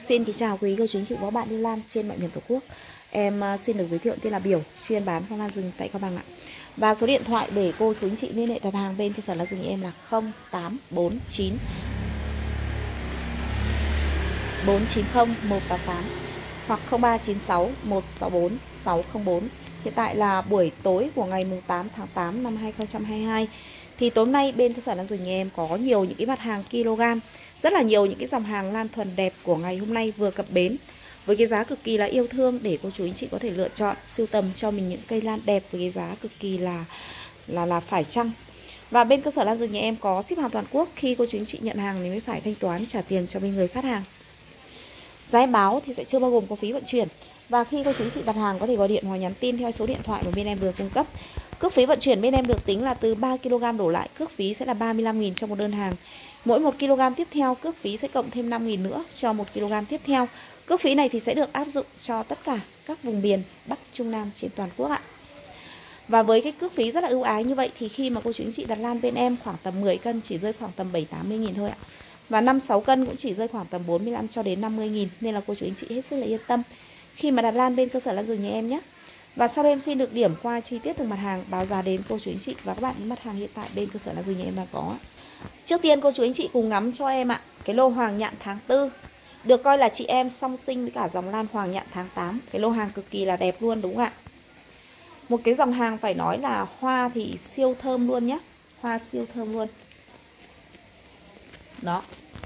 Xin kính chào quý cô chú anh chị và các bạn yêu lan trên mọi miền Tổ quốc. Em xin được giới thiệu tên là Biểu, chuyên bán phong lan rừng tại Cao Bằng ạ. Và số điện thoại để cô chú anh chị liên hệ đặt hàng bên cơ sở lan rừng em là 0849 490 188 hoặc 0396 164 604. Hiện tại là buổi tối của ngày 8 tháng 8 năm 2022. Thì tối nay bên cơ sở lan rừng em có nhiều những cái mặt hàng kg, rất là nhiều những cái dòng hàng lan thuần đẹp của ngày hôm nay vừa cập bến với cái giá cực kỳ là yêu thương để cô chú anh chị có thể lựa chọn sưu tầm cho mình những cây lan đẹp với cái giá cực kỳ là phải chăng. Và bên cơ sở lan rừng nhà em có ship hàng toàn quốc, khi cô chú anh chị nhận hàng thì mới phải thanh toán trả tiền cho bên người phát hàng. Giá em báo thì sẽ chưa bao gồm có phí vận chuyển. Và khi cô chú anh chị đặt hàng có thể gọi điện hoặc nhắn tin theo số điện thoại mà bên em vừa cung cấp. Cước phí vận chuyển bên em được tính là từ 3 kg đổ lại, cước phí sẽ là 35.000 cho một đơn hàng. Mỗi 1 kg tiếp theo cước phí sẽ cộng thêm 5.000 nữa cho 1 kg tiếp theo. Cước phí này thì sẽ được áp dụng cho tất cả các vùng miền Bắc, Trung, Nam trên toàn quốc ạ. Và với cái cước phí rất là ưu ái như vậy thì khi mà cô chú anh chị đặt lan bên em khoảng tầm 10 cân chỉ rơi khoảng tầm 7-80.000 thôi ạ. Và 5-6 cân cũng chỉ rơi khoảng tầm 45 cho đến 50.000, nên là cô chú anh chị hết sức là yên tâm khi mà đặt lan bên cơ sở lan rừng nhà em nhé. Và sau đây em xin được điểm qua chi tiết từng mặt hàng, báo giá đến cô chú anh chị và các bạn những mặt hàng hiện tại bên cơ sở lan rừng nhà em đang có. Trước tiên cô chú anh chị cùng ngắm cho em ạ, cái lô hoàng nhạn tháng 4 được coi là chị em song sinh với cả dòng lan hoàng nhạn tháng 8. Cái lô hàng cực kỳ là đẹp luôn đúng không ạ? Một cái dòng hàng phải nói là hoa thì siêu thơm luôn nhé. Hoa siêu thơm luôn. Đó.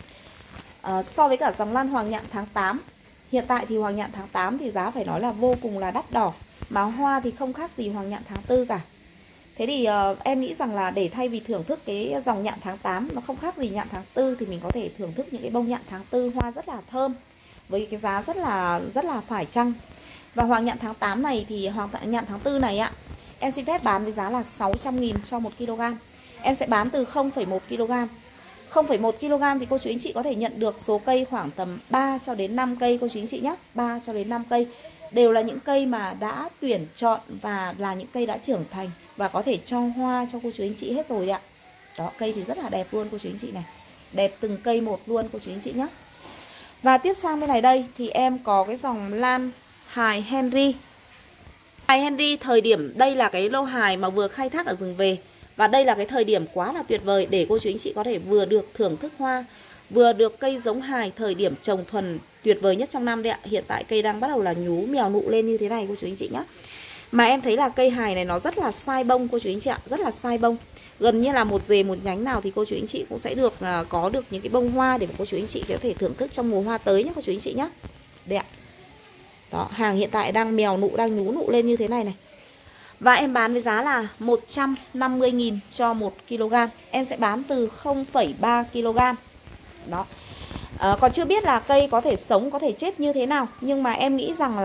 So với cả dòng lan hoàng nhạn tháng 8, hiện tại thì hoàng nhạn tháng 8 thì giá phải nói là vô cùng là đắt đỏ, mà hoa thì không khác gì hoàng nhạn tháng 4 cả. Thế thì em nghĩ rằng là để thay vì thưởng thức cái dòng nhạn tháng 8 nó không khác gì nhạn tháng 4 thì mình có thể thưởng thức những cái bông nhạn tháng 4 hoa rất là thơm với cái giá rất là phải chăng. Và hoàng nhạn tháng 8 này thì hoàng nhạn tháng 4 này ạ, em xin phép bán với giá là 600.000 cho 1 kg. Em sẽ bán từ 0,1 kg. 0,1 kg thì cô chú anh chị có thể nhận được số cây khoảng tầm 3 cho đến 5 cây cô chú anh chị nhé. 3 cho đến 5 cây đều là những cây mà đã tuyển chọn và là những cây đã trưởng thành và có thể cho hoa cho cô chú anh chị hết rồi ạ. Đó, cây thì rất là đẹp luôn cô chú anh chị này. Đẹp từng cây một luôn cô chú anh chị nhé. Và tiếp sang bên này đây thì em có cái dòng lan hài Henry. Hài Henry thời điểm đây là cái lô hài mà vừa khai thác ở rừng về. Và đây là cái thời điểm quá là tuyệt vời để cô chú anh chị có thể vừa được thưởng thức hoa, vừa được cây giống hài, thời điểm trồng thuần tuyệt vời nhất trong năm đấy ạ. Hiện tại cây đang bắt đầu là nhú mèo nụ lên như thế này cô chú anh chị nhé. Mà em thấy là cây hài này nó rất là sai bông cô chú anh chị ạ, rất là sai bông. Gần như là một rễ một nhánh nào thì cô chú anh chị cũng sẽ được có được những cái bông hoa để cô chú anh chị có thể thưởng thức trong mùa hoa tới nhé cô chú anh chị nhé. Đây ạ. Đó, hàng hiện tại đang mèo nụ, đang nhú nụ lên như thế này này. Và em bán với giá là 150.000 cho 1 kg. Em sẽ bán từ 0,3 kg. Đó. Còn chưa biết là cây có thể sống, có thể chết như thế nào, nhưng mà em nghĩ rằng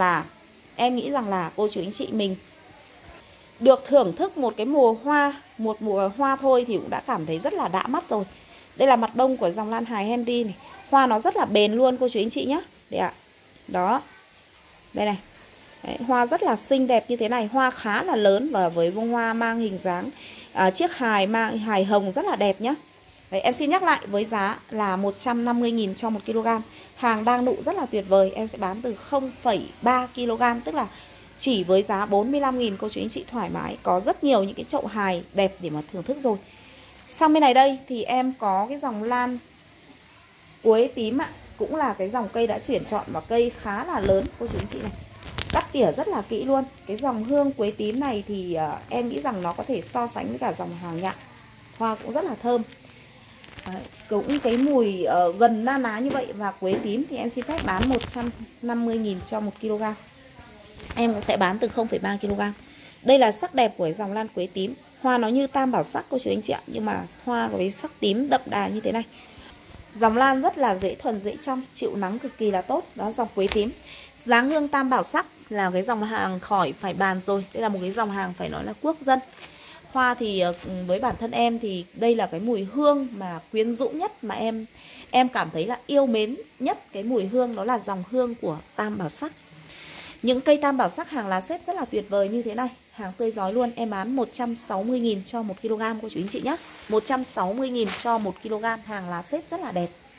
là cô chú anh chị mình được thưởng thức một cái mùa hoa thôi thì cũng đã cảm thấy rất là đã mắt rồi. Đây là mặt bông của dòng lan hài Henry này. Hoa nó rất là bền luôn cô chú anh chị nhé. Đây ạ. Đó. Đây này. Đấy, hoa rất là xinh đẹp như thế này, hoa khá là lớn và với bông hoa mang hình dáng chiếc hài mang hài hồng rất là đẹp nhé. Đấy, em xin nhắc lại với giá là 150.000 cho 1 kg. Hàng đang nụ rất là tuyệt vời, em sẽ bán từ 0,3 kg, tức là chỉ với giá 45.000 cô chú anh chị thoải mái. Có rất nhiều những cái chậu hài đẹp để mà thưởng thức rồi. Sang bên này đây thì em có cái dòng lan quế tím ạ, cũng là cái dòng cây đã chuyển chọn và cây khá là lớn cô chú anh chị này. Cắt tỉa rất là kỹ luôn. Cái dòng hương quế tím này thì em nghĩ rằng nó có thể so sánh với cả dòng hoàng nhạn. Hoa cũng rất là thơm. Đấy, cũng cái mùi gần na ná như vậy. Và quế tím thì em xin phép bán 150.000 cho 1 kg. Em cũng sẽ bán từ 0,3 kg. Đây là sắc đẹp của dòng lan quế tím. Hoa nó như tam bảo sắc cô chú anh chị ạ, nhưng mà hoa với sắc tím đậm đà như thế này. Dòng lan rất là dễ thuần, dễ chăm, chịu nắng cực kỳ là tốt. Đó, dòng quế tím. Dáng hương tam bảo sắc là cái dòng hàng khỏi phải bàn rồi. Đây là một cái dòng hàng phải nói là quốc dân. Hoa thì với bản thân em thì đây là cái mùi hương mà quyến rũ nhất mà em cảm thấy là yêu mến nhất. Cái mùi hương đó là dòng hương của tam bảo sắc. Những cây tam bảo sắc hàng lá xếp rất là tuyệt vời như thế này, hàng tươi rói luôn. Em bán 160.000 cho 1 kg cô chú anh chị nhé. 160.000 cho 1 kg, hàng lá xếp rất là đẹp.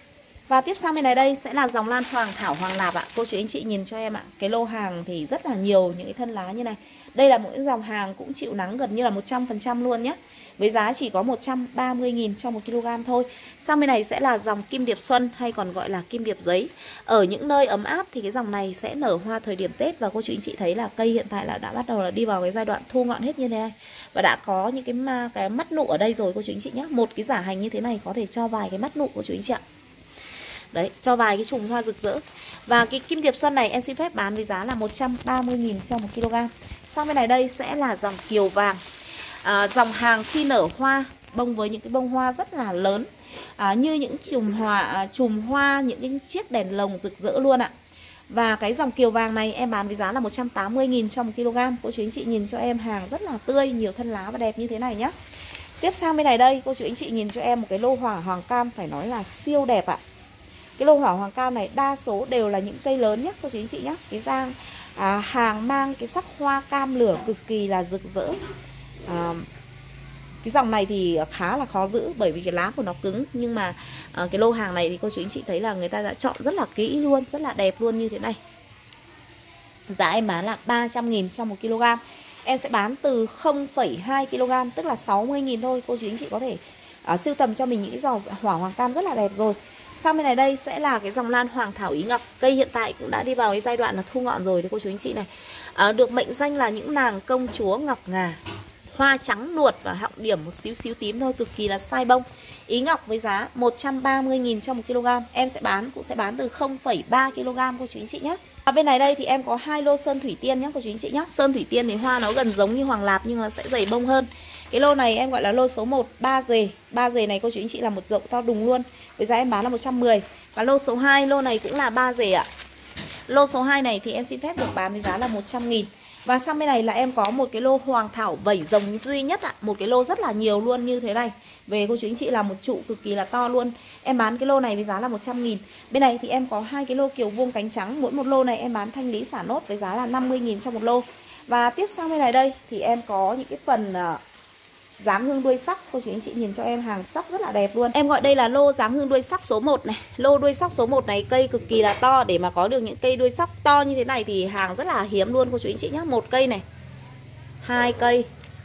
Và tiếp sang bên này đây sẽ là dòng lan hoàng thảo hoàng lạp ạ. Cô chú anh chị nhìn cho em ạ. Cái lô hàng thì rất là nhiều những cái thân lá như này. Đây là một cái dòng hàng cũng chịu nắng gần như là 100% luôn nhé. Với giá chỉ có 130.000 cho 1 kg thôi. Sang bên này sẽ là dòng kim điệp xuân hay còn gọi là kim điệp giấy. Ở những nơi ấm áp thì cái dòng này sẽ nở hoa thời điểm Tết. Và cô chú anh chị thấy là cây hiện tại là đã bắt đầu là đi vào cái giai đoạn thu ngọn hết như thế này. Và đã có những cái mắt nụ ở đây rồi cô chú anh chị nhé. Một cái giả hành như thế này có thể cho vài cái mắt nụ của chú anh chị ạ. Đấy, cho vài cái chùm hoa rực rỡ. Và cái kim điệp xuân này em xin phép bán với giá là 130.000 cho 1 kg. Sang bên này đây sẽ là dòng kiều vàng. Dòng hàng khi nở hoa bông với những cái bông hoa rất là lớn, như những chùm hoa, những cái chiếc đèn lồng rực rỡ luôn ạ. Và cái dòng kiều vàng này em bán với giá là 180.000 cho 1 kg. Cô chú anh chị nhìn cho em hàng rất là tươi, nhiều thân lá và đẹp như thế này nhé. Tiếp sang bên này đây, cô chú anh chị nhìn cho em một cái lô hỏa hoàng cam phải nói là siêu đẹp ạ. Cái lô hỏa hoàng cam này đa số đều là những cây lớn nhé cô chú anh chị nhé. Cái dang hàng mang cái sắc hoa cam lửa cực kỳ là rực rỡ. Cái dòng này thì khá là khó giữ bởi vì cái lá của nó cứng. Nhưng mà cái lô hàng này thì cô chú anh chị thấy là người ta đã chọn rất là kỹ luôn, rất là đẹp luôn như thế này. Giá em bán là 300.000 cho 1 kg. Em sẽ bán từ 0,2 kg tức là 60.000 thôi. Cô chú anh chị có thể sưu tầm cho mình những cái giò hỏa hoàng cam rất là đẹp rồi. Sang bên này đây sẽ là cái dòng lan hoàng thảo ý ngọc. Cây hiện tại cũng đã đi vào cái giai đoạn là thu ngọn rồi thì cô chú anh chị này. Được mệnh danh là những nàng công chúa ngọc ngà. Hoa trắng nuột và họng điểm một xíu tím thôi, cực kỳ là sai bông. Ý ngọc với giá 130.000 cho 1 kg. Em cũng sẽ bán từ 0,3 kg cô chú anh chị nhé. Ở bên này đây thì em có 2 lô sơn thủy tiên nhé cô chú anh chị nhé. Sơn thủy tiên thì hoa nó gần giống như hoàng lạp nhưng nó sẽ dày bông hơn. Cái lô này em gọi là lô số 1 3 dề. 3 dề này cô chú anh chị là một rộng to đùng luôn. Với giá em bán là 110. Và lô số 2, lô này cũng là 3 dề ạ. Lô số 2 này thì em xin phép được bán với giá là 100.000. Và sang bên này là em có một cái lô hoàng thảo vẩy rồng duy nhất ạ. Một cái lô rất là nhiều luôn như thế này. Về cô chú anh chị là một trụ cực kỳ là to luôn. Em bán cái lô này với giá là 100.000. Bên này thì em có 2 cái lô kiều vuông cánh trắng. Mỗi một lô này em bán thanh lý xả nốt với giá là 50.000 cho một lô. Và tiếp sang bên này đây thì em có những cái phần dáng hương đuôi sắc. Cô chú anh chị nhìn cho em hàng sắc rất là đẹp luôn. Em gọi đây là lô dáng hương đuôi sắc số 1 này. Lô đuôi sắc số 1 này cây cực kỳ là to. Để mà có được những cây đuôi sắc to như thế này thì hàng rất là hiếm luôn cô chú anh chị nhé. 1 cây này, 2 cây,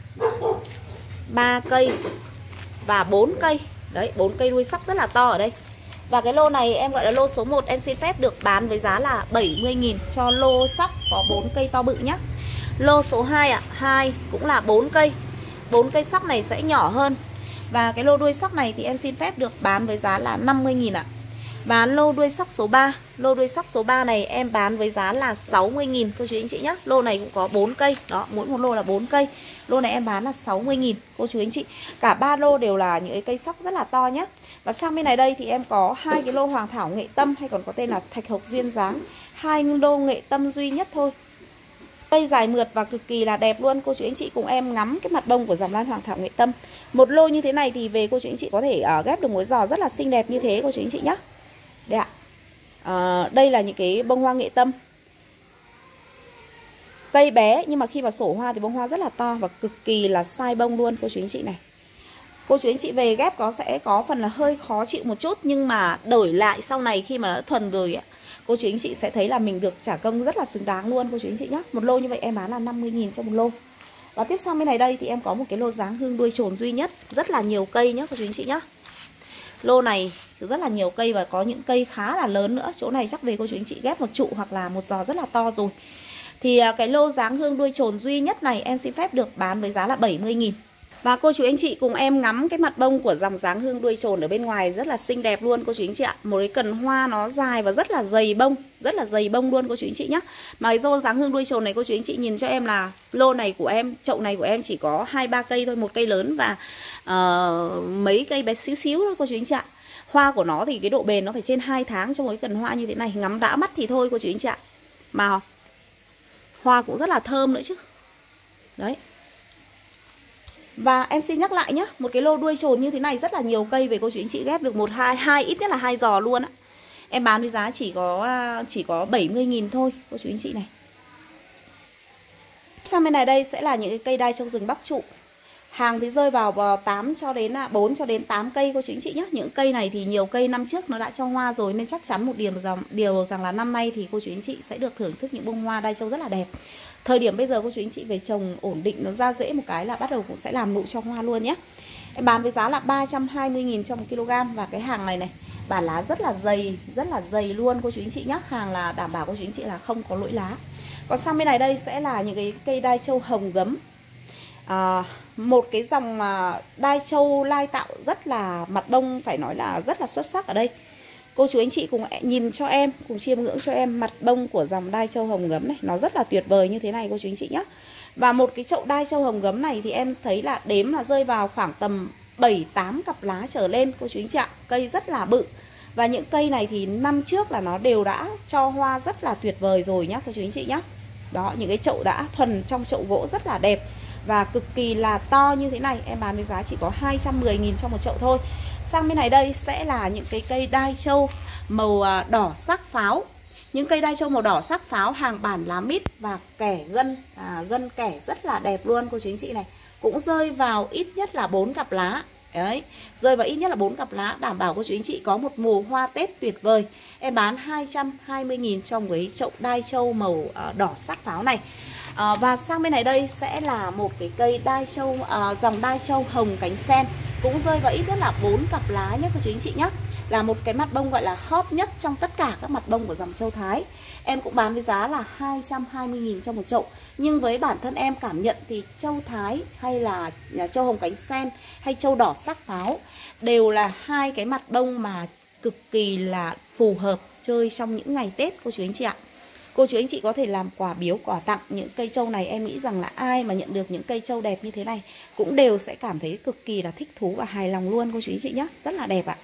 3 cây và 4 cây. Đấy, 4 cây đuôi sắc rất là to ở đây. Và cái lô này em gọi là lô số 1 em xin phép được bán với giá là 70.000 cho lô sắc có 4 cây to bự nhé. Lô số 2 ạ, 2 cũng là 4 cây. 4 cây sắc này sẽ nhỏ hơn. Và cái lô đuôi sắc này thì em xin phép được bán với giá là 50.000 ạ. Và lô đuôi sắc số 3, lô đuôi sắc số 3 này em bán với giá là 60.000 cô chú anh chị nhé. Lô này cũng có 4 cây, đó, mỗi một lô là 4 cây. Lô này em bán là 60.000 cô chú anh chị. Cả 3 lô đều là những cái cây sắc rất là to nhé. Và sang bên này đây thì em có 2 cái lô hoàng thảo nghệ tâm hay còn có tên là thạch hộc duyên dáng. 2 lô nghệ tâm duy nhất thôi. Cây dài mượt và cực kỳ là đẹp luôn. Cô chú anh chị cùng em ngắm cái mặt bông của dòng lan hoàng thảo nghệ tâm. Một lô như thế này thì về cô chú anh chị có thể ghép được một giò rất là xinh đẹp như thế cô chú anh chị nhé. Đây ạ. Đây là những cái bông hoa nghệ tâm. Cây bé nhưng mà khi mà sổ hoa thì bông hoa rất là to và cực kỳ là sai bông luôn cô chú anh chị này. Cô chú anh chị về ghép sẽ có phần là hơi khó chịu một chút, nhưng mà đổi lại sau này khi mà đã thuần rồi ạ, cô chú anh chị sẽ thấy là mình được trả công rất là xứng đáng luôn cô chú anh chị nhé. Một lô như vậy em bán là 50.000 cho một lô. Và tiếp sang bên này đây thì em có một cái lô dáng hương đuôi trồn duy nhất, rất là nhiều cây nhé cô chú anh chị nhé. Lô này rất là nhiều cây và có những cây khá là lớn nữa. Chỗ này chắc về cô chú anh chị ghép một trụ hoặc là một giò rất là to rồi. Thì cái lô dáng hương đuôi trồn duy nhất này em xin phép được bán với giá là 70.000. Và cô chú anh chị cùng em ngắm cái mặt bông của dòng dáng hương đuôi trồn ở bên ngoài rất là xinh đẹp luôn cô chú anh chị ạ. Một cái cần hoa nó dài và rất là dày bông, rất là dày bông luôn cô chú anh chị nhé. Mà cái lô dáng hương đuôi trồn này cô chú anh chị nhìn cho em là lô này của em, chậu này của em chỉ có 2-3 cây thôi, một cây lớn và mấy cây bé xíu xíu thôi cô chú anh chị ạ. Hoa của nó thì cái độ bền nó phải trên 2 tháng cho một cái cần hoa như thế này, ngắm đã mắt thì thôi cô chú anh chị ạ. Mà hoa cũng rất là thơm nữa chứ. Đấy. Và em xin nhắc lại nhé, một cái lô đuôi trồn như thế này rất là nhiều cây về cô chú anh chị ghép được 1-2 ít nhất là 2 giò luôn á. Em bán với giá chỉ có 70.000 thôi cô chú anh chị này. Sang bên này đây sẽ là những cái cây đai trong rừng bắc trụ. Hàng thì rơi vào 8 cho đến 4 cho đến 8 cây cô chú anh chị nhé. Những cây này thì nhiều cây năm trước nó đã cho hoa rồi, nên chắc chắn một điều rằng là năm nay thì cô chú anh chị sẽ được thưởng thức những bông hoa đai trâu rất là đẹp. Thời điểm bây giờ cô chú anh chị về trồng ổn định, nó ra rễ một cái là bắt đầu cũng sẽ làm nụ cho hoa luôn nhé. Em bán với giá là 320.000 cho 1 kg. Và cái hàng này này, bản lá rất là dày luôn cô chú anh chị nhé. Hàng là đảm bảo cô chú anh chị là không có lỗi lá. Còn sang bên này đây sẽ là những cái cây đai trâu hồng gấm. Một cái dòng đai trâu lai tạo rất là mặt bông, phải nói là rất là xuất sắc ở đây. Cô chú anh chị cùng nhìn cho em, cùng chiêm ngưỡng cho em mặt bông của dòng đai trâu hồng gấm này. Nó rất là tuyệt vời như thế này cô chú anh chị nhé. Và một cái chậu đai trâu hồng gấm này thì em thấy là đếm là rơi vào khoảng tầm 7-8 cặp lá trở lên cô chú anh chị ạ. Cây rất là bự. Và những cây này thì năm trước là nó đều đã cho hoa rất là tuyệt vời rồi nhá cô chú anh chị nhé. Đó, những cái chậu đã thuần trong chậu gỗ rất là đẹp và cực kỳ là to như thế này. Em bán với giá chỉ có 210.000 cho một chậu thôi. Sang bên này đây sẽ là những cái cây đai trâu màu đỏ sắc pháo. Những cây đai trâu màu đỏ sắc pháo, hàng bản lá mít và kẻ gân kẻ rất là đẹp luôn cô chú anh chị này. Cũng rơi vào ít nhất là 4 cặp lá. Đấy, rơi vào ít nhất là 4 cặp lá, đảm bảo cô chú anh chị có một mùa hoa Tết tuyệt vời. Em bán 220.000 trong cái chậu đai trâu màu đỏ sắc pháo này. Và sang bên này đây sẽ là một cái cây đai trâu, dòng đai trâu hồng cánh sen. Cũng rơi vào ít nhất là 4 cặp lá nhé cô chú anh chị nhé. Là một cái mặt bông gọi là hot nhất trong tất cả các mặt bông của dòng trâu Thái. Em cũng bán với giá là 220.000 cho một chậu. Nhưng với bản thân em cảm nhận thì trâu Thái hay là trâu hồng cánh sen hay trâu đỏ sắc pháo đều là hai cái mặt bông mà cực kỳ là phù hợp chơi trong những ngày Tết cô chú anh chị ạ. Cô chú anh chị có thể làm quà biếu, quà tặng những cây trâu này. Em nghĩ rằng là ai mà nhận được những cây trâu đẹp như thế này cũng đều sẽ cảm thấy cực kỳ là thích thú và hài lòng luôn cô chú anh chị nhé. Rất là đẹp ạ.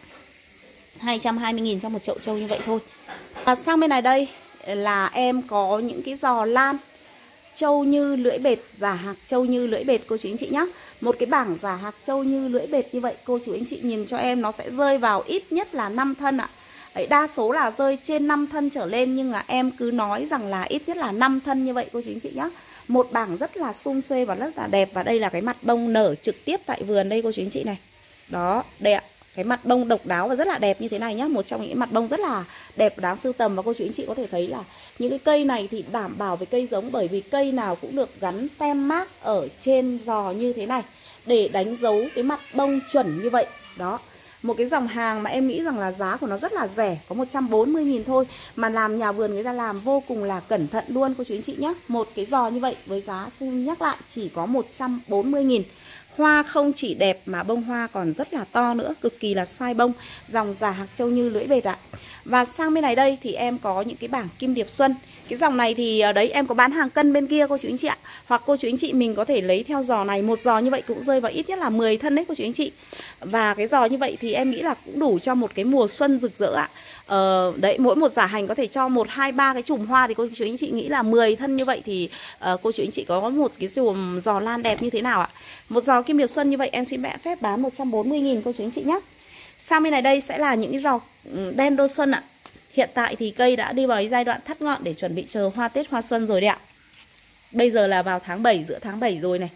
220.000 cho một chậu trâu như vậy thôi. Và sang bên này đây là em có những cái giò lan trâu như lưỡi bệt, giả hạc trâu như lưỡi bệt cô chú anh chị nhé. Một cái bảng giả hạc trâu như lưỡi bệt như vậy cô chú anh chị nhìn cho em, nó sẽ rơi vào ít nhất là 5 thân ạ. Đấy, đa số là rơi trên 5 thân trở lên, nhưng mà em cứ nói rằng là ít nhất là 5 thân như vậy cô chú anh chị nhé. Một bảng rất là sum xuê và rất là đẹp. Và đây là cái mặt bông nở trực tiếp tại vườn đây cô chú anh chị này. Đó, đây ạ. Cái mặt bông độc đáo và rất là đẹp như thế này nhá. Một trong những mặt bông rất là đẹp và đáng sưu tầm. Và cô chú anh chị có thể thấy là những cái cây này thì đảm bảo về cây giống, bởi vì cây nào cũng được gắn tem mác ở trên giò như thế này để đánh dấu cái mặt bông chuẩn như vậy. Đó, một cái dòng hàng mà em nghĩ rằng là giá của nó rất là rẻ, có 140.000 thôi. Mà làm nhà vườn người ta làm vô cùng là cẩn thận luôn cô chú anh chị nhé. Một cái giò như vậy với giá xin nhắc lại chỉ có 140.000. Hoa không chỉ đẹp mà bông hoa còn rất là to nữa, cực kỳ là sai bông. Dòng giả hạc trâu như lưỡi bệt ạ. Và sang bên này đây thì em có những cái bảng kim điệp xuân. Cái dòng này thì đấy em có bán hàng cân bên kia cô chú anh chị ạ. Hoặc cô chú anh chị mình có thể lấy theo giò này. Một giò như vậy cũng rơi vào ít nhất là 10 thân đấy cô chú anh chị. Và cái giò như vậy thì em nghĩ là cũng đủ cho một cái mùa xuân rực rỡ ạ. Đấy, mỗi một giả hành có thể cho 1, 2, 3 cái chùm hoa. Thì cô chú anh chị nghĩ là 10 thân như vậy thì cô chú anh chị có một cái chùm giò lan đẹp như thế nào ạ. Một giò kim điệp xuân như vậy em xin phép bán 140.000 cô chú anh chị nhé. Sang bên này đây sẽ là những cái giò đen đô xuân ạ. Hiện tại thì cây đã đi vào giai đoạn thắt ngọn để chuẩn bị chờ hoa Tết hoa xuân rồi đấy ạ. Bây giờ là vào tháng 7, giữa tháng 7 rồi này.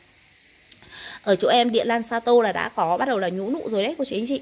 Ở chỗ em Địa Lan Sato là đã có bắt đầu là nhú nụ rồi đấy cô chú anh chị.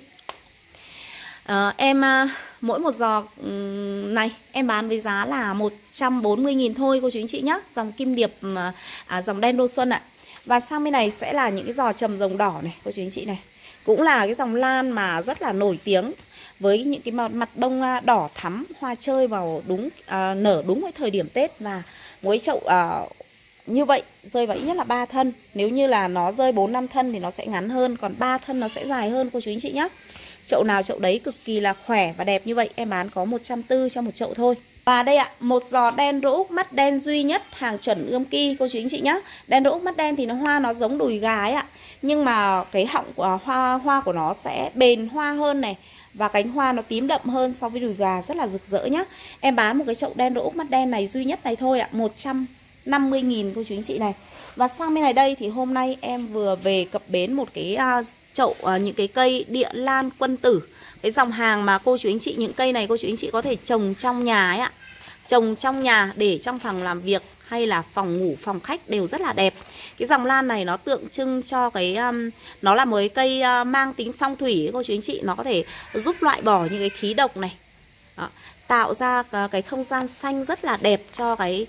Mỗi một giò này em bán với giá là 140.000 thôi cô chú anh chị nhé. Dòng kim điệp, dòng đen đô xuân ạ. Và sang bên này sẽ là những cái giò trầm rồng đỏ này cô chú anh chị này. Cũng là cái dòng lan mà rất là nổi tiếng với những cái mặt bông đỏ thắm, hoa chơi vào đúng nở đúng với thời điểm Tết. Và mỗi chậu như vậy rơi vào ít nhất là 3 thân. Nếu như là nó rơi 4-5 thân thì nó sẽ ngắn hơn, còn 3 thân nó sẽ dài hơn cô chú anh chị nhé. Chậu nào chậu đấy cực kỳ là khỏe và đẹp như vậy em bán có 140 cho một chậu thôi. Và đây ạ, một giò đen rỗ úc mắt đen duy nhất, hàng chuẩn ươm ki cô chú anh chị nhé. Đen rỗ úc mắt đen thì nó giống đùi gà ấy ạ. Nhưng mà cái họng của hoa của nó sẽ bền hoa hơn này. Và cánh hoa nó tím đậm hơn so với đùi gà, rất là rực rỡ nhá. Em bán một cái chậu đen rỗ úc mắt đen này duy nhất này thôi ạ, 150.000 cô chú anh chị này. Và sang bên này đây thì hôm nay em vừa về cập bến một cái chậu những cái cây địa lan quân tử. Cái dòng hàng mà cô chú anh chị, những cây này cô chú anh chị có thể trồng trong nhà ấy ạ. Trồng trong nhà để trong phòng làm việc hay là phòng ngủ, phòng khách đều rất là đẹp. Cái dòng lan này nó tượng trưng cho cái nó là một cái cây mang tính phong thủy cô chú anh chị. Nó có thể giúp loại bỏ những cái khí độc này. Đó, tạo ra cái không gian xanh rất là đẹp cho cái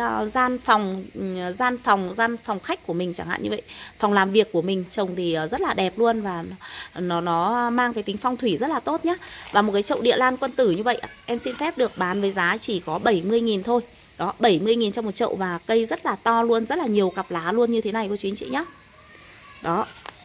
gian phòng khách của mình chẳng hạn như vậy. Phòng làm việc của mình trồng thì rất là đẹp luôn, và nó mang cái tính phong thủy rất là tốt nhá. Và một cái chậu địa lan quân tử như vậy em xin phép được bán với giá chỉ có 70.000 thôi. Đó, 70.000 cho một chậu, và cây rất là to luôn, rất là nhiều cặp lá luôn như thế này cô chú anh chị nhá. Đó.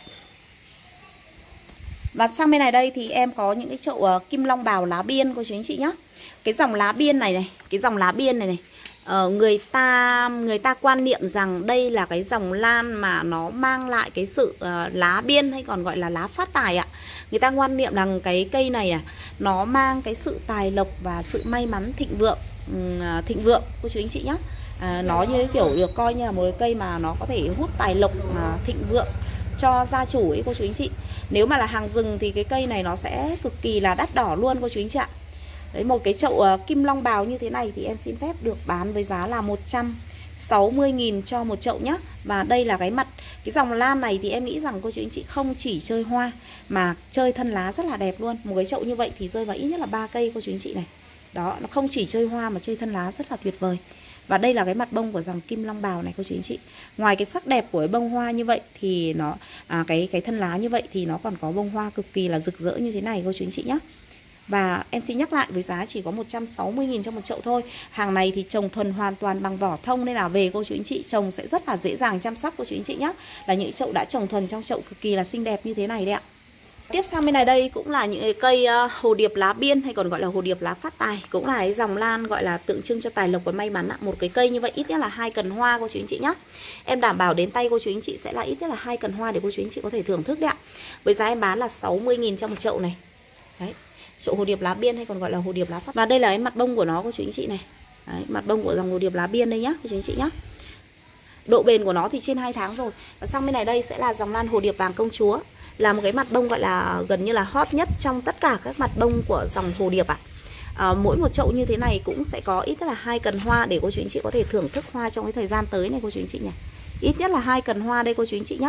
Và sang bên này đây thì em có những cái chậu kim long bào lá biên cô chú anh chị nhá. Cái dòng lá biên này, cái dòng lá biên này người ta quan niệm rằng đây là cái dòng lan mà nó mang lại cái sự lá biên, hay còn gọi là lá phát tài ạ. Người ta quan niệm rằng cái cây này nó mang cái sự tài lộc và sự may mắn thịnh vượng cô chú anh chị nhé. Nó như kiểu được coi như là một cái cây mà nó có thể hút tài lộc thịnh vượng cho gia chủ ấy cô chú anh chị. Nếu mà là hàng rừng thì cái cây này nó sẽ cực kỳ là đắt đỏ luôn cô chú anh chị ạ. Đấy, một cái chậu kim long bào như thế này thì em xin phép được bán với giá là 160.000 cho một chậu nhé. Và đây là cái dòng lan này thì em nghĩ rằng cô chú anh chị không chỉ chơi hoa mà chơi thân lá rất là đẹp luôn. Một cái chậu như vậy thì rơi vào ít nhất là 3 cây cô chú anh chị này. Đó, nó không chỉ chơi hoa mà chơi thân lá rất là tuyệt vời. Và đây là cái mặt bông của dòng kim long bào này cô chú anh chị. Ngoài cái sắc đẹp của cái bông hoa như vậy thì nó cái thân lá như vậy thì nó còn có bông hoa cực kỳ là rực rỡ như thế này cô chú anh chị nhé. Và em xin nhắc lại với giá chỉ có 160.000 cho một chậu thôi. Hàng này thì trồng thuần hoàn toàn bằng vỏ thông, nên là về cô chú anh chị trồng sẽ rất là dễ dàng chăm sóc cô chú anh chị nhé. Là những chậu đã trồng thuần trong chậu cực kỳ là xinh đẹp như thế này đấy ạ. Tiếp sang bên này đây cũng là những cái cây hồ điệp lá biên, hay còn gọi là hồ điệp lá phát tài. Cũng là cái dòng lan gọi là tượng trưng cho tài lộc và may mắn ạ. Một cái cây như vậy ít nhất là 2 cần hoa cô chú anh chị nhé. Em đảm bảo đến tay cô chú anh chị sẽ là ít nhất là 2 cần hoa để cô chú anh chị có thể thưởng thức đấy ạ. Với giá em bán là 60.000 cho một chậu này. Đấy, chậu hồ điệp lá biên hay còn gọi là hồ điệp lá phát. Và đây là cái mặt bông của nó cô chú anh chị này. Đấy, mặt bông của dòng hồ điệp lá biên đây nhá cô chú anh chị nhá. Độ bền của nó thì trên 2 tháng rồi. Và sang bên này đây sẽ là dòng lan hồ điệp vàng công chúa. Là một cái mặt bông gọi là gần như là hot nhất trong tất cả các mặt bông của dòng hồ điệp ạ. Mỗi một chậu như thế này cũng sẽ có ít nhất là 2 cần hoa để cô chú anh chị có thể thưởng thức hoa trong cái thời gian tới này cô chú anh chị nhỉ. Ít nhất là 2 cần hoa đây cô chú anh chị nhé.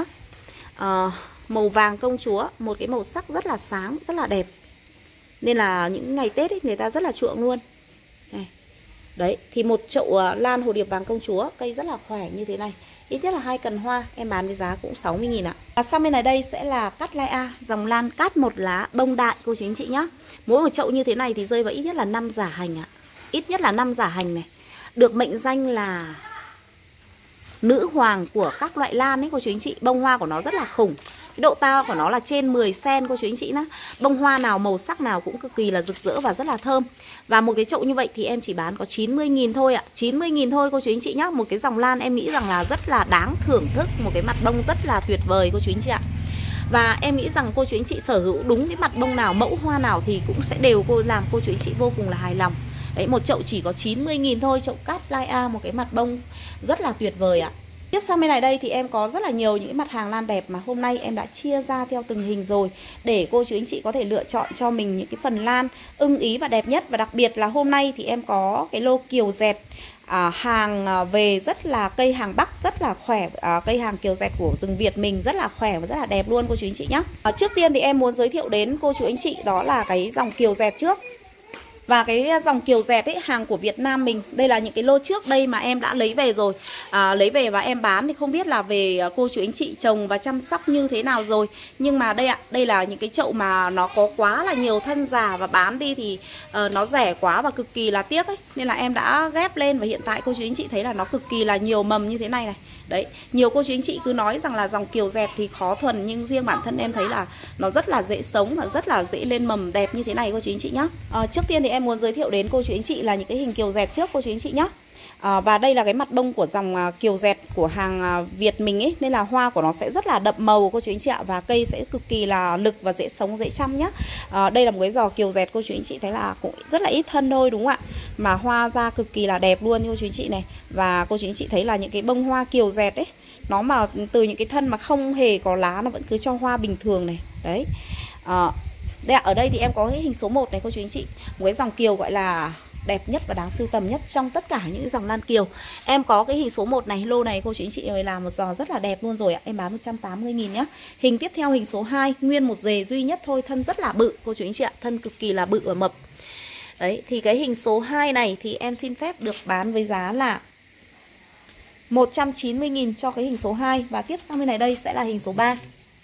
Màu vàng công chúa, một cái màu sắc rất là sáng, rất là đẹp. Nên là những ngày Tết ấy, người ta rất là chuộng luôn. Này. Đấy, thì một chậu lan hồ điệp vàng công chúa, cây rất là khỏe như thế này. Ít nhất là 2 cần hoa, em bán với giá cũng 60.000 ạ. Và sang bên này đây sẽ là cát lai A, dòng lan cát một lá bông đại cô chú anh chị nhá. Mỗi một chậu như thế này thì rơi vào ít nhất là 5 giả hành ạ. Ít nhất là 5 giả hành này. Được mệnh danh là nữ hoàng của các loại lan ấy cô chú anh chị. Bông hoa của nó rất là khủng. Cái độ to của nó là trên 10 cm cô chú anh chị nhá. Bông hoa nào màu sắc nào cũng cực kỳ là rực rỡ và rất là thơm. Và một cái chậu như vậy thì em chỉ bán có 90.000 thôi ạ. 90.000 thôi cô chú anh chị nhá. Một cái dòng lan em nghĩ rằng là rất là đáng thưởng thức. Một cái mặt bông rất là tuyệt vời cô chú anh chị ạ. Và em nghĩ rằng cô chú anh chị sở hữu đúng cái mặt bông nào, mẫu hoa nào thì cũng sẽ đều làm cô chú anh chị vô cùng là hài lòng. Đấy, một chậu chỉ có 90.000 thôi. Chậu cát lai A, một cái mặt bông rất là tuyệt vời ạ. Tiếp sang bên này đây thì em có rất là nhiều những cái mặt hàng lan đẹp mà hôm nay em đã chia ra theo từng hình rồi, để cô chú anh chị có thể lựa chọn cho mình những cái phần lan ưng ý và đẹp nhất. Và đặc biệt là hôm nay thì em có cái lô kiều dẹt hàng về rất là cây hàng Bắc rất là khỏe. Cây hàng kiều dẹt của rừng Việt mình rất là khỏe và rất là đẹp luôn cô chú anh chị nhé. Trước tiên thì em muốn giới thiệu đến cô chú anh chị đó là cái dòng kiều dẹt trước. Và cái dòng kiều dẹt ấy, hàng của Việt Nam mình. Đây là những cái lô trước đây mà em đã lấy về rồi. Lấy về và em bán thì không biết là về cô chú anh chị trồng và chăm sóc như thế nào rồi. Nhưng mà đây ạ, đây là những cái chậu mà nó có quá là nhiều thân già, và bán đi thì nó rẻ quá và cực kỳ là tiếc ấy. Nên là em đã ghép lên, và hiện tại cô chú anh chị thấy là nó cực kỳ là nhiều mầm như thế này này. Đấy, nhiều cô chú anh chị cứ nói rằng là dòng kiều dẹt thì khó thuần, nhưng riêng bản thân em thấy là nó rất là dễ sống và rất là dễ lên mầm đẹp như thế này cô chú anh chị nhé. Trước tiên thì em muốn giới thiệu đến cô chú anh chị là những cái hình kiều dẹt trước cô chú anh chị nhé. Và đây là cái mặt bông của dòng kiều dẹt của hàng Việt mình ấy, nên là hoa của nó sẽ rất là đậm màu cô chú anh chị ạ, và cây sẽ cực kỳ là lực và dễ sống, dễ chăm nhá. Đây là một cái giò kiều dẹt cô chú anh chị thấy là cũng rất là ít thân thôi đúng không ạ, mà hoa ra cực kỳ là đẹp luôn cô chú anh chị này. Và cô chú anh chị thấy là những cái bông hoa kiều dẹt ấy, nó mà từ những cái thân mà không hề có lá, nó vẫn cứ cho hoa bình thường này. Đấy, đây ở đây thì em có cái hình số 1 này cô chú anh chị, một cái dòng kiều gọi là đẹp nhất và đáng sưu tầm nhất trong tất cả những dòng lan kiều. Em có cái hình số 1 này, lô này cô chú anh chị ơi làm một giò rất là đẹp luôn rồi ạ. Em bán 180.000 nhá. Hình tiếp theo hình số 2, nguyên một dề duy nhất thôi, thân rất là bự cô chú anh chị ạ, thân cực kỳ là bự và mập. Đấy, thì cái hình số 2 này thì em xin phép được bán với giá là 190.000 cho cái hình số 2. Và tiếp sang bên này đây sẽ là hình số 3.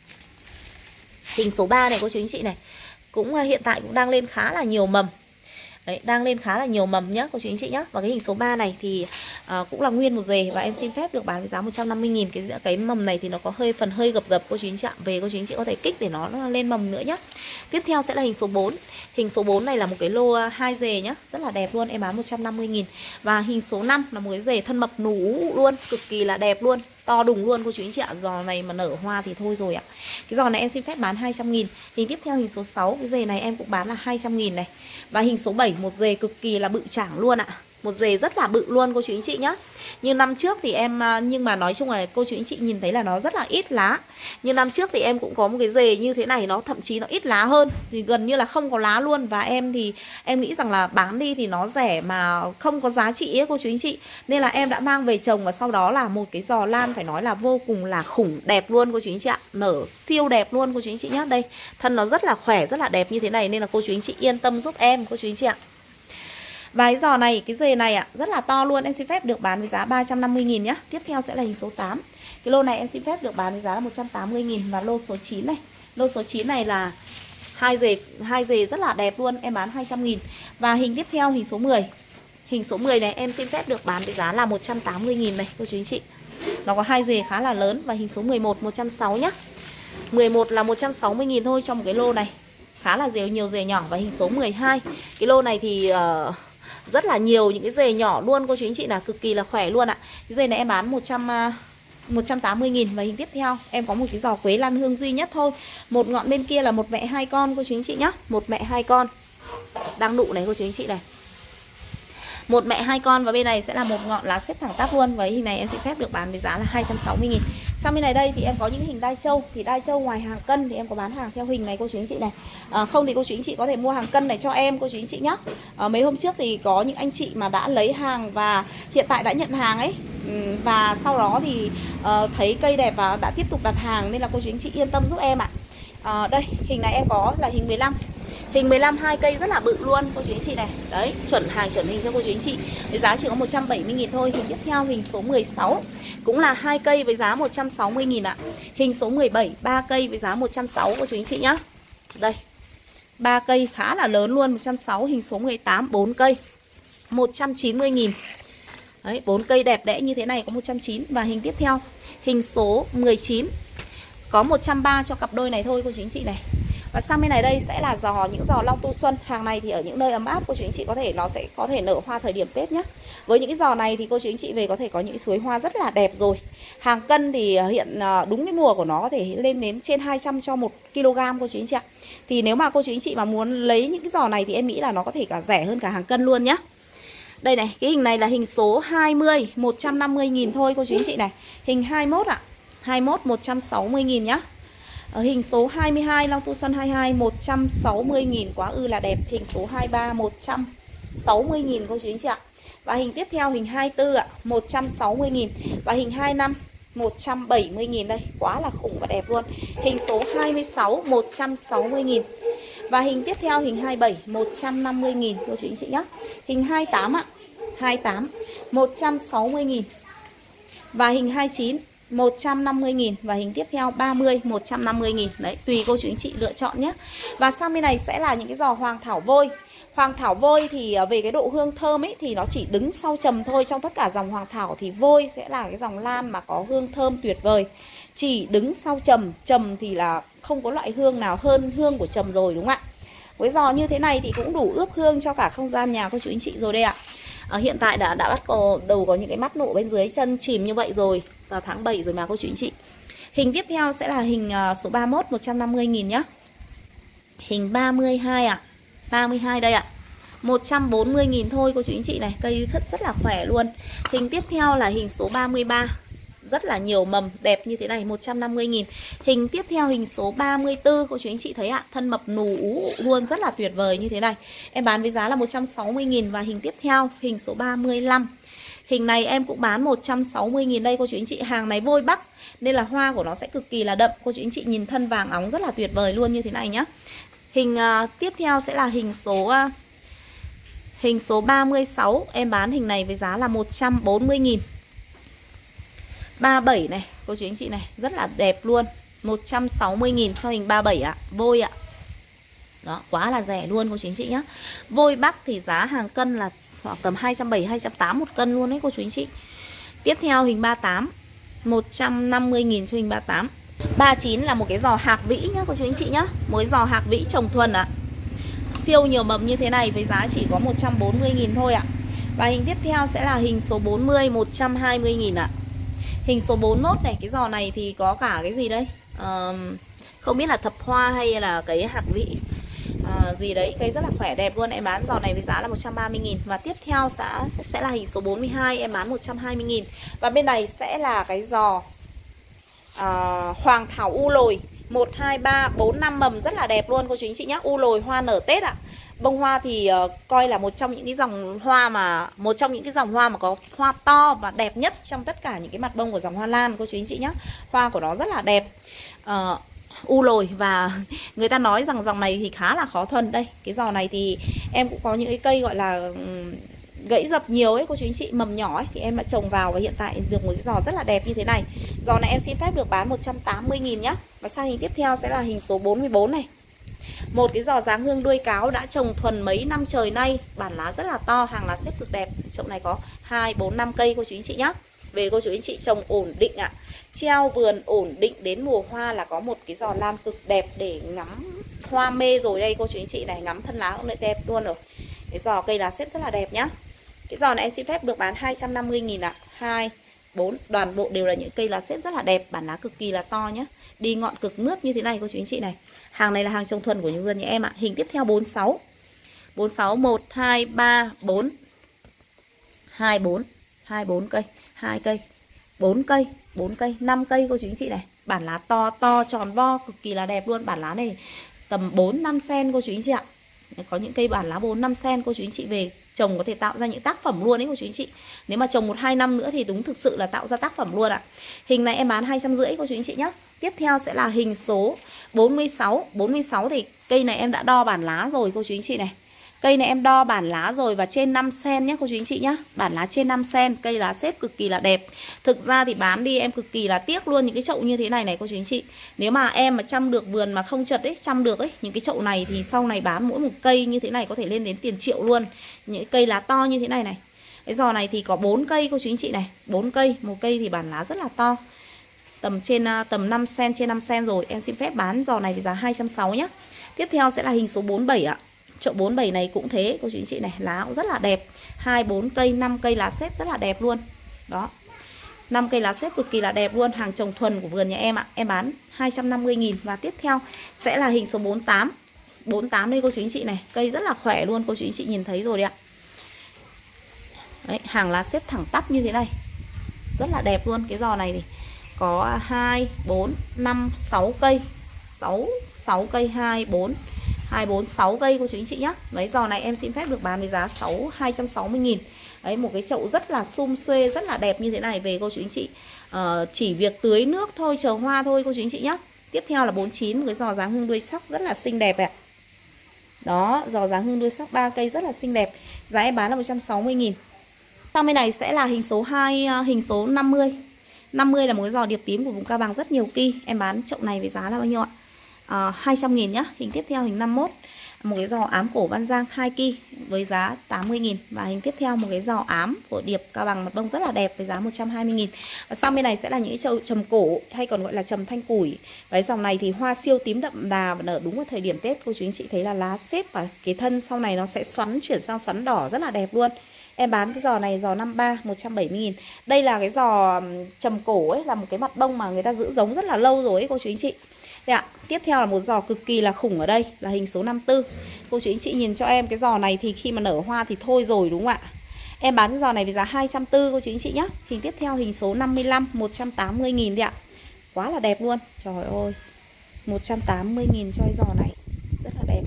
Hình số 3 này cô chú anh chị này, cũng hiện tại cũng đang lên khá là nhiều mầm. Đấy, đang lên khá là nhiều mầm nhá cô chú anh chị nhá. Và cái hình số 3 này thì cũng là nguyên một dề và em xin phép được bán với giá 150.000. Cái mầm này thì nó có phần hơi gập gập cô chú anh chị ạ. Về cô chú anh chị có thể kích để nó lên mầm nữa nhá. Tiếp theo sẽ là hình số 4. Hình số 4 này là một cái lô 2 dề nhá, rất là đẹp luôn, em bán 150.000. Và hình số 5 là một cái dề thân mập nú luôn, cực kỳ là đẹp luôn, to đùng luôn cô chú anh chị ạ. Giò này mà nở hoa thì thôi rồi ạ. Cái giò này em xin phép bán 200.000. Hình tiếp theo hình số 6, cái dề này em cũng bán là 200.000 này. Và hình số 7, một dề cực kỳ là bự chảng luôn ạ. Một dề rất là bự luôn cô chú anh chị nhá. Như năm trước thì em, nhưng mà nói chung là cô chú anh chị nhìn thấy là nó rất là ít lá. Như năm trước thì em cũng có một cái dề như thế này, nó thậm chí nó ít lá hơn, thì gần như là không có lá luôn. Và em thì em nghĩ rằng là bán đi thì nó rẻ mà không có giá trị ấy cô chú anh chị. Nên là em đã mang về trồng và sau đó là một cái giò lan phải nói là vô cùng là khủng đẹp luôn cô chú anh chị ạ. Nở siêu đẹp luôn cô chú anh chị nhá. Đây, thân nó rất là khỏe, rất là đẹp như thế này nên là cô chú anh chị yên tâm giúp em cô chú anh chị ạ. Và cái giò này, cái dề này ạ, rất là to luôn. Em xin phép được bán với giá 350.000 nhá. Tiếp theo sẽ là hình số 8. Cái lô này em xin phép được bán với giá là 180.000. Và lô số 9 này, lô số 9 này là hai dề rất là đẹp luôn, em bán 200.000. Và hình tiếp theo hình số 10. Hình số 10 này em xin phép được bán với giá là 180.000 này cô chú anh chị. Nó có hai dề khá là lớn. Và hình số 11 160 nhá. 11 là 160.000 thôi trong một cái lô này. Khá là nhiều dề nhỏ. Và hình số 12. Cái lô này thì rất là nhiều những cái dề nhỏ luôn cô chú anh chị, là cực kỳ là khỏe luôn ạ. Cái dề này em bán 180.000. Và hình tiếp theo em có một cái giò quế lan hương duy nhất thôi. Một ngọn bên kia là một mẹ hai con cô chú anh chị nhá. Một mẹ hai con đang nụ này cô chú anh chị này. Một mẹ hai con và bên này sẽ là một ngọn lá xếp thẳng tắp luôn. Với hình này em xin phép được bán với giá là 260.000. Sang bên này đây thì em có những hình đai trâu. Thì đai trâu ngoài hàng cân thì em có bán hàng theo hình này cô chú anh chị này. Không thì cô chú anh chị có thể mua hàng cân này cho em cô chú anh chị nhé. Mấy hôm trước thì có những anh chị mà đã lấy hàng và hiện tại đã nhận hàng ấy. Và sau đó thì thấy cây đẹp và đã tiếp tục đặt hàng nên là cô chú anh chị yên tâm giúp em ạ. Đây, hình này em có là hình 15. Hình 15 hai cây rất là bự luôn cô chú anh chị này. Đấy, chuẩn hàng chuẩn hình cho cô chú anh chị. Với giá chỉ có 170.000 thôi. Hình tiếp theo hình số 16 cũng là hai cây với giá 160.000 ạ. Hình số 17 ba cây với giá 160 cô chú anh chị nhá. Đây. 3 cây khá là lớn luôn, 160. Hình số 18 4 cây 190.000. Đấy, 4 cây đẹp đẽ như thế này có 190. Và hình tiếp theo hình số 19 có 130 cho cặp đôi này thôi cô chú anh chị này. Và sang bên này đây sẽ là những giò long tu xuân. Hàng này thì ở những nơi ấm áp cô chú anh chị nó sẽ có thể nở hoa thời điểm Tết nhé. Với những cái giò này thì cô chú anh chị về có thể có những suối hoa rất là đẹp rồi. Hàng cân thì hiện đúng cái mùa của nó có thể lên đến trên 200 cho 1 kg cô chú anh chị ạ. Thì nếu mà cô chú anh chị mà muốn lấy những cái giò này thì em nghĩ là nó có thể cả rẻ hơn cả hàng cân luôn nhá. Đây này, cái hình này là hình số 20, 150.000 thôi cô chú anh chị này. Hình 21 ạ. 21 160.000 nhá. Ở hình số 22 Long Tu Xuân 22 160.000 quá ư là đẹp. Hình số 23 160.000 cô chú anh chị ạ. Và hình tiếp theo hình 24 ạ, 160.000. Và hình 25 170.000 đây, quá là khủng và đẹp luôn. Hình số 26 160.000. Và hình tiếp theo hình 27 150.000 cô chú anh chị nhé. Hình 28 ạ, 28 160.000. Và hình 29 150.000. Và hình tiếp theo 30 150.000. Đấy, tùy cô chú anh chị lựa chọn nhé. Và sang bên này sẽ là những cái giò hoàng thảo vôi. Hoàng thảo vôi thì về cái độ hương thơm ấy thì nó chỉ đứng sau trầm thôi. Trong tất cả dòng hoàng thảo thì vôi sẽ là cái dòng lan mà có hương thơm tuyệt vời. Chỉ đứng sau trầm. Trầm thì là không có loại hương nào hơn hương của trầm rồi đúng không ạ. Với giò như thế này thì cũng đủ ướp hương cho cả không gian nhà cô chú anh chị rồi đây ạ. Hiện tại đã bắt đầu có những cái mắt nụ bên dưới chân chìm như vậy rồi. Vào tháng 7 rồi mà cô chú anh chị. Hình tiếp theo sẽ là hình số 31 150.000 nhá. Hình 32 ạ. 32 đây ạ. 140.000 thôi cô chú anh chị này. Cây rất là khỏe luôn. Hình tiếp theo là hình số 33. rất là nhiều mầm đẹp như thế này, 150.000. Hình tiếp theo hình số 34 cô chú anh chị thấy ạ, thân mập nù ú luôn, rất là tuyệt vời như thế này. Em bán với giá là 160.000. Và hình tiếp theo hình số 35. Hình này em cũng bán 160.000 đây cô chú anh chị. Hàng này vôi Bắc nên là hoa của nó sẽ cực kỳ là đậm. Cô chú anh chị nhìn thân vàng óng rất là tuyệt vời luôn như thế này nhá. Hình tiếp theo sẽ là hình số 36. Em bán hình này với giá là 140.000. 37 này cô chú anh chị này, rất là đẹp luôn, 160.000 cho hình 37 ạ, vôi ạ. Đó, quá là rẻ luôn cô chú anh chị nhá. Vôi Bắc thì giá hàng cân là khoảng tầm 270, 280 một cân luôn đấy cô chú anh chị. Tiếp theo hình 38, 150.000 cho hình 38. 39 là một cái giò hạc vĩ nhá cô chú anh chị nhá. Một cái giò hạc vĩ trồng thuần ạ. Siêu nhiều mầm như thế này với giá chỉ có 140.000 thôi ạ. Và hình tiếp theo sẽ là hình số 40, 120.000 ạ. Hình số 41 này, cái giò này thì có cả cái gì đây? Không biết là thập hoa hay là cái hạc vĩ gì đấy, cây rất là khỏe đẹp luôn. Em bán giò này với giá là 130.000. Và tiếp theo sẽ là hình số 42, em bán 120.000. Và bên này sẽ là cái giò hoàng thảo u lồi, 1, 2, 3, 4, 5 mầm rất là đẹp luôn cô chú anh chị nhé. U lồi hoa nở Tết ạ. Bông hoa thì coi là một trong những cái dòng hoa mà có hoa to và đẹp nhất trong tất cả những cái mặt bông của dòng hoa lan cô chú anh chị nhé. Hoa của nó rất là đẹp. U lồi, và người ta nói rằng dòng này thì khá là khó thuần. Đây, cái giò này thì em cũng có những cái cây gọi là gãy dập nhiều ấy cô chú anh chị, mầm nhỏ ấy, thì em đã trồng vào và hiện tại được một cái giò rất là đẹp như thế này. Giò này em xin phép được bán 180.000 nhá. Và sang hình tiếp theo sẽ là hình số 44 này. Một cái giò dáng hương đuôi cáo đã trồng thuần mấy năm trời nay, bản lá rất là to, hàng lá xếp cực đẹp. Chậu này có 2, 4, 5 cây cô chú anh chị nhá. Về cô chú anh chị trồng ổn định ạ. Treo vườn ổn định đến mùa hoa là có một cái giò lan cực đẹp để ngắm hoa mê rồi đây cô chú anh chị này, ngắm thân lá cũng lại đẹp luôn rồi. Cái giò cây lá xếp rất là đẹp nhá. Cái giò này em xin phép được bán 250.000 ạ. 2, 4, toàn bộ đều là những cây lá xếp rất là đẹp, bản lá cực kỳ là to nhá. Đi ngọn cực mướt như thế này cô chú anh chị này. Hàng này là hàng trồng thuần của những vườn nhà em ạ. Hình tiếp theo 46. 46, 1, 2, 3, 4. 24 cây, 2 cây, 4 cây, 4 cây, 5 cây cô chú anh chị này. Bản lá to to tròn vo cực kỳ là đẹp luôn. Bản lá này tầm 4-5 cm cô chú anh chị ạ. Có những cây bản lá 4-5 cm cô chú anh chị về trồng có thể tạo ra những tác phẩm luôn đấy cô chú anh chị. Nếu mà trồng 1-2 năm nữa thì đúng thực sự là tạo ra tác phẩm luôn ạ. Hình này em bán 250 cô chú anh chị nhé. Tiếp theo sẽ là hình số 46. 46 thì cây này em đã đo bản lá rồi cô chú anh chị này. Cây này em đo bản lá rồi và trên 5 cm nhé cô chú anh chị nhé. Bản lá trên 5 cm, cây lá xếp cực kỳ là đẹp. Thực ra thì bán đi em cực kỳ là tiếc luôn những cái chậu như thế này này cô chú anh chị. Nếu mà em mà chăm được vườn mà không chật ấy, chăm được ấy, những cái chậu này thì sau này bán mỗi một cây như thế này có thể lên đến tiền triệu luôn. Những cây lá to như thế này này. Cái giò này thì có 4 cây cô chú anh chị này, 4 cây, một cây thì bản lá rất là to. Tầm 5 cm trên 5 cm rồi, em xin phép bán giò này với giá 260 nhé. Tiếp theo sẽ là hình số 47 ạ. Chậu 47 này cũng thế cô chú anh chị này, lá cũng rất là đẹp. 2, 4 cây, 5 cây lá xếp rất là đẹp luôn. Đó. 5 cây lá xếp cực kỳ là đẹp luôn, hàng trồng thuần của vườn nhà em ạ. Em bán 250.000. Và tiếp theo sẽ là hình số 48. 48 đây cô chú anh chị này, cây rất là khỏe luôn, cô chú anh chị nhìn thấy rồi đấy ạ. Đấy, hàng lá xếp thẳng tắp như thế này. Rất là đẹp luôn. Cái giò này thì có 2, 4, 5, 6 cây. 6 cây, 2, 4, 6 cây cô chú anh chị nhá. Đấy, giò này em xin phép được bán với giá 260.000. Đấy, một cái chậu rất là sum xuê, rất là đẹp như thế này về cô chú anh chị. Chỉ việc tưới nước thôi, chờ hoa thôi cô chú anh chị nhá. Tiếp theo là 49, một cái giò dáng hương đuôi sắc rất là xinh đẹp ạ. Đó, giò dáng hương đuôi sắc 3 cây rất là xinh đẹp. Giá em bán là 160.000. Sau bên này sẽ là hình số hình số 50. 50 là một cái giò điệp tím của vùng Cao Bằng rất nhiều ki. Em bán chậu này với giá là bao nhiêu ạ? 200.000 nhá. Hình tiếp theo hình 51, một cái giò ám cổ Văn Giang 2 ki với giá 80.000. Và hình tiếp theo một cái giò ám của điệp Cao Bằng mặt bông rất là đẹp với giá 120.000. Và sau bên này sẽ là những cái trầm cổ hay còn gọi là trầm thanh củi. Và dòng này thì hoa siêu tím đậm đà và nở đúng vào thời điểm Tết. Cô chú anh chị thấy là lá xếp và cái thân sau này nó sẽ chuyển sang xoắn đỏ rất là đẹp luôn. Em bán cái giò này giò 53 170.000. Đây là cái giò trầm cổ ấy, là một cái mặt bông mà người ta giữ giống rất là lâu rồi ấy cô chú anh chị. Đây ạ, tiếp theo là một giò cực kỳ là khủng ở đây là hình số 54. Cô chú anh chị nhìn cho em cái giò này thì khi mà nở hoa thì thôi rồi đúng không ạ? Em bán cái giò này với giá 240 cô chú anh chị nhá. Hình tiếp theo hình số 55 180.000 đi ạ. Quá là đẹp luôn. Trời ơi. 180.000 cho cái giò này. Rất là đẹp.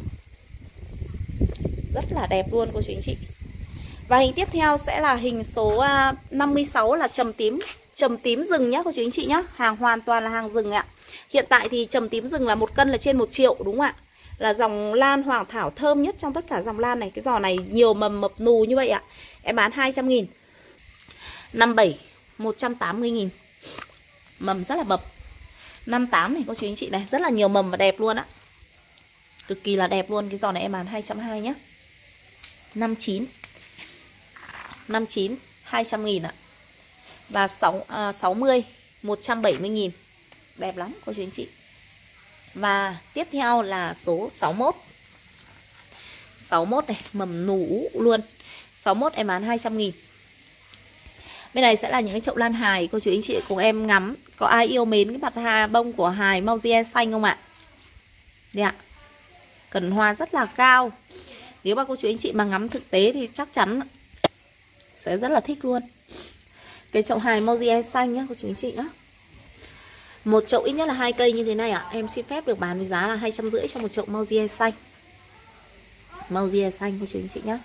Rất là đẹp luôn cô chú anh chị. Và hình tiếp theo sẽ là hình số 56 là trầm tím rừng nhá cô chú anh chị nhá. Hàng hoàn toàn là hàng rừng ạ. Hiện tại thì trầm tím rừng là 1 cân là trên 1 triệu đúng không ạ? Là dòng lan hoàng thảo thơm nhất trong tất cả dòng lan này. Cái giò này nhiều mầm mập nù như vậy ạ. Em bán 200.000. 57 180.000. Mầm rất là mập. 58 này cô chú anh chị này, rất là nhiều mầm và đẹp luôn á. Cực kỳ là đẹp luôn. Cái giò này em bán 220 nhá. 59 200.000 ạ. Và 60 170.000. Đẹp lắm cô chú anh chị. Và tiếp theo là số 61. 61 này, mầm nú luôn. 61 em bán 200.000. Bên này sẽ là những cái chậu lan hài cô chú anh chị cùng em ngắm. Có ai yêu mến cái mặt hà bông của hài Mauzier xanh không ạ? Đây ạ. Cần hoa rất là cao. Nếu mà cô chú anh chị mà ngắm thực tế thì chắc chắn sẽ rất là thích luôn. Cái chậu hài Mauzier xanh nhá cô chú anh chị nhá. Một chậu ít nhất là 2 cây như thế này ạ. Em xin phép được bán với giá là 250 cho một chậu Mauzier xanh. Mauzier xanh cô chú anh chị nhá.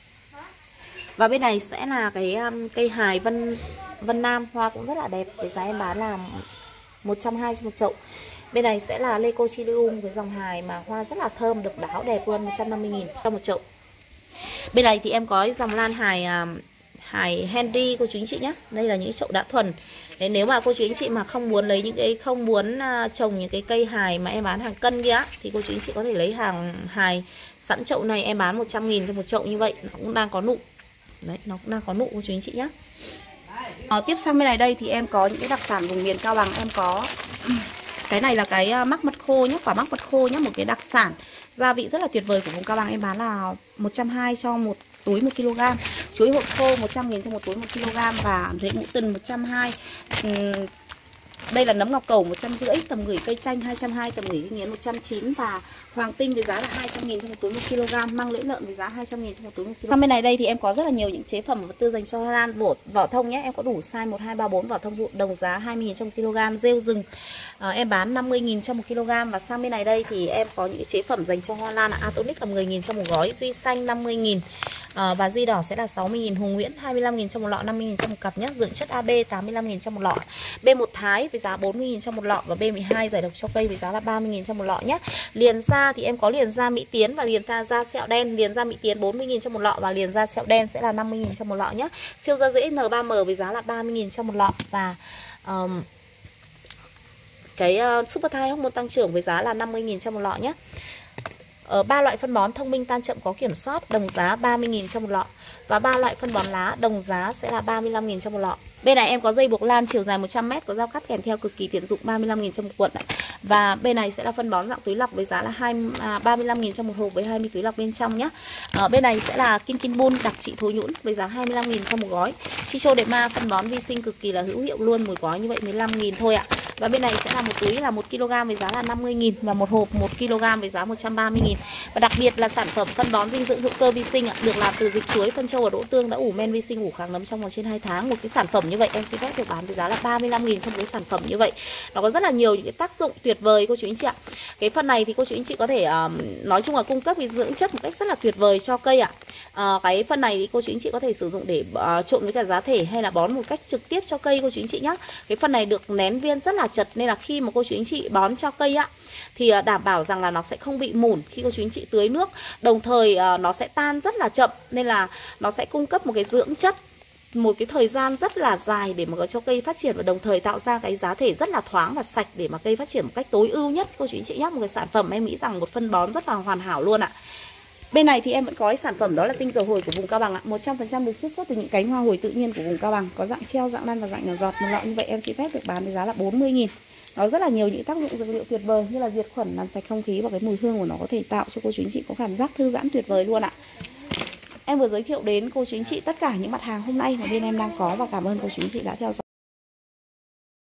Và bên này sẽ là cái cây hài Vân Nam, hoa cũng rất là đẹp. Với giá em bán là 120 cho một chậu. Bên này sẽ là Leucotridium, với dòng hài mà hoa rất là thơm, độc đáo, đẹp luôn, 150.000 cho một chậu. Bên này thì em có dòng lan hài Henry cô chú anh chị nhé. Đây là những chậu đã thuần. Đấy, nếu mà cô chú anh chị mà không muốn lấy những cái không muốn trồng những cái cây hài mà em bán hàng cân kia thì cô chú anh chị có thể lấy hàng hài sẵn chậu này, em bán 100.000 cho một chậu như vậy, nó cũng đang có nụ. Đấy, nó cũng đang có nụ cô chú anh chị nhé. Tiếp sang bên này đây thì em có những cái đặc sản vùng miền Cao Bằng. Em có cái này là cái mắc mật khô nhé, quả mắc mật khô nhé, một cái đặc sản gia vị rất là tuyệt vời của vùng Cao Bằng. Em bán là 120 cho một túi 1 kg. Chuối hột khô 100.000 cho một túi 1 kg. Và rễ ngũ tần 120. Đây là nấm ngọc cẩu 150, tầm gửi cây chanh 220, tầm gửi cây nghiến 190 và hoàng tinh với giá là 200.000 cho một túi 1 kg, măng lưỡi lợn với giá 200.000 cho một túi 1 kg. Sang bên này đây thì em có rất là nhiều những chế phẩm và vật tư dành cho hoa lan vỏ thông nhé. Em có đủ size 1, 2, 3, 4 vỏ thông vụn, đồng giá 20.000 cho 1 kg, rêu rừng em bán 50.000 cho 1 kg. Và sang bên này đây thì em có những cái chế phẩm dành cho hoa lan là Atonic là 10.000 cho một gói, duy xanh 50.000. Và duy đỏ sẽ là 60.000, hùng nguyễn 25.000 cho một lọ, 50.000 cho một cặp nhé. Dưỡng chất AB 85.000 cho một lọ, B1 Thái với giá 40.000 cho một lọ và B12 giải độc cho cây với giá là 30.000 cho một lọ nhé. Liền da thì em có liền da Mỹ Tiến và liền da sẹo đen. Liền da Mỹ Tiến 40.000 cho một lọ và liền da sẹo đen sẽ là 50.000 cho một lọ nhé. Siêu da rễ N3M với giá là 30.000 cho một lọ và cái Super Thai hormone tăng trưởng với giá là 50.000 cho một lọ nhé. 3 loại phân bón thông minh tan chậm có kiểm soát, đồng giá 30.000 cho một lọ. Và 3 loại phân bón lá đồng giá sẽ là 35.000 cho một lọ. Bên này em có dây buộc lan chiều dài 100m, có dao cắt kèm theo cực kỳ tiện dụng, 35.000 cho một cuộn này. Và bên này sẽ là phân bón dạng túi lọc với giá là 35.000 cho một hộp với 20 túi lọc bên trong nhé. Bên này sẽ là Kinkinbun đặc trị thối nhũn với giá 25.000 cho một gói. Chichodema phân bón vi sinh cực kỳ là hữu hiệu luôn, một gói như vậy 15.000 thôi ạ. Và bên này sẽ là một túi là 1 kg với giá là 50.000 và một hộp 1 kg với giá 130.000. Và đặc biệt là sản phẩm phân bón dinh dưỡng hữu cơ vi sinh được làm từ dịch chuối, phân trâu và đỗ tương đã ủ men vi sinh, ủ kháng nấm trong vòng trên 2 tháng. Một cái sản phẩm như vậy em xin phép được bán với giá là 35.000 cho một cái sản phẩm như vậy. Nó có rất là nhiều những cái tác dụng tuyệt vời cô chú anh chị ạ. Cái phân này thì cô chú anh chị có thể nói chung là cung cấp cái dưỡng chất một cách rất là tuyệt vời cho cây ạ. Cái phân này thì cô chú anh chị có thể sử dụng để trộn với cả giá thể hay là bón một cách trực tiếp cho cây cô chú anh chị nhé. Cái phân này được nén viên rất là chật nên là khi mà cô chú anh chị bón cho cây ạ thì đảm bảo rằng là nó sẽ không bị mủn khi cô chú anh chị tưới nước. Đồng thời nó sẽ tan rất là chậm nên là nó sẽ cung cấp một cái dưỡng chất một cái thời gian rất là dài để mà cho cây phát triển, và đồng thời tạo ra cái giá thể rất là thoáng và sạch để mà cây phát triển một cách tối ưu nhất cô chú anh chị nhé. Một cái sản phẩm em nghĩ rằng một phân bón rất là hoàn hảo luôn ạ. Bên này thì em vẫn có cái sản phẩm đó là tinh dầu hồi của vùng Cao Bằng ạ. 100% được chiết xuất từ những cánh hoa hồi tự nhiên của vùng Cao Bằng, có dạng treo, dạng lăn và dạng nhỏ giọt. Một lọ như vậy em xin phép được bán với giá là 40.000. Nó rất là nhiều những tác dụng dược liệu tuyệt vời như là diệt khuẩn, làm sạch không khí, và cái mùi hương của nó có thể tạo cho cô chú anh chị có cảm giác thư giãn tuyệt vời luôn ạ. Em vừa giới thiệu đến cô chú anh chị tất cả những mặt hàng hôm nay mà bên em đang có, và cảm ơn cô chú anh chị đã theo dõi.